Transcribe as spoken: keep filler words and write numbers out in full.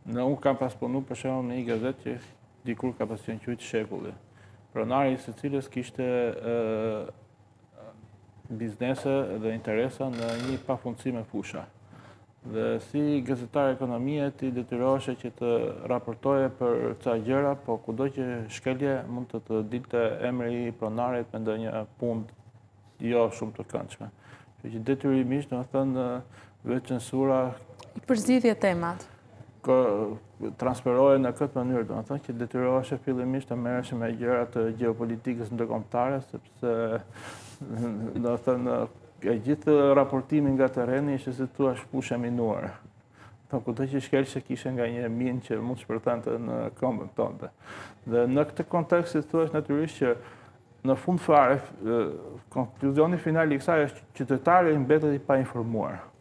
Në unë kam pas punu për shembull në një gazetë që dikur ka pas qenë quajtur Shekulli. Pronari i së cilës kishte ë biznese dhe interesa në një pafundësi me fusha. Dhe si gazetar ekonomie ti detyroheshe që të raportoje për ca gjëra, po kudo që shkelje mund të të dilte emri i pronarit me ndonjë punë jo shumë të këndshme. Kështu që detyrimisht, domethënë, vetë censura i përzidhje temat transferohet në këtë mënyrë, domethënë që detyroheshe fillimisht të merresh me gjëra të gjeopolitikës ndërkombëtare, sepse domethënë e gjithë raportimin nga terreni ishte si thua fushë minuar. Po kudo që shkelëshe kishe nga një minë që mund shpërthante në këmbën tënde. Dhe në këtë kontekst si thua natyrisht që në fund fare konkluzioni final i kësaj është qytetari mbetet i painformuar.